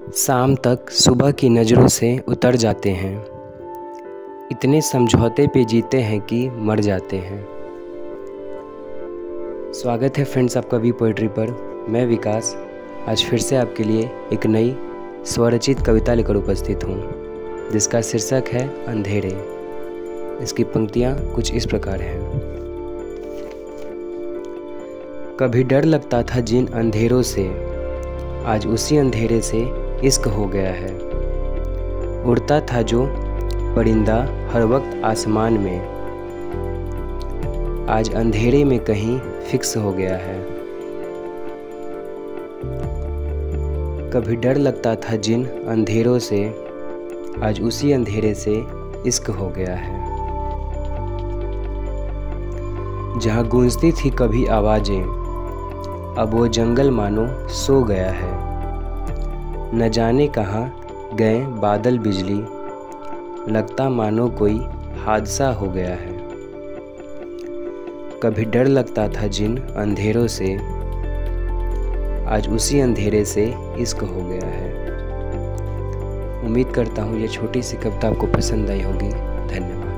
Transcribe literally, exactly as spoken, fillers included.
शाम तक सुबह की नज़रों से उतर जाते हैं। इतने समझौते पे जीते हैं कि मर जाते हैं। स्वागत है फ्रेंड्स आपका वी पोइट्री पर। मैं विकास आज फिर से आपके लिए एक नई स्वरचित कविता लेकर उपस्थित हूँ, जिसका शीर्षक है अंधेरे। इसकी पंक्तियाँ कुछ इस प्रकार हैं। कभी डर लगता था जिन अंधेरों से, आज उसी अंधेरे से इश्क हो गया है। उड़ता था जो परिंदा हर वक्त आसमान में, आज अंधेरे में कहीं फिक्स हो गया है। कभी डर लगता था जिन अंधेरों से, आज उसी अंधेरे से इश्क हो गया है। जहाँ गूंजती थी कभी आवाज़ें, अब वो जंगल मानो सो गया है। न जाने कहाँ गए बादल बिजली, लगता मानो कोई हादसा हो गया है। कभी डर लगता था जिन अंधेरों से, आज उसी अंधेरे से इश्क हो गया है। उम्मीद करता हूँ ये छोटी सी कविता आपको पसंद आई होगी। धन्यवाद।